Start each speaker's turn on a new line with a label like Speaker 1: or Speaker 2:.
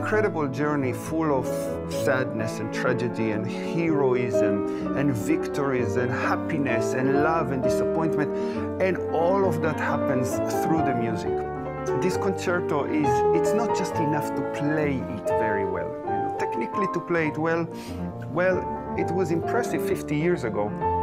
Speaker 1: incredible journey full of sadness and tragedy and heroism and victories and happiness and love and disappointment. And all of that happens through the music. This concerto it's not just enough to play it very well. You know, technically to play it well, it was impressive 50 years ago.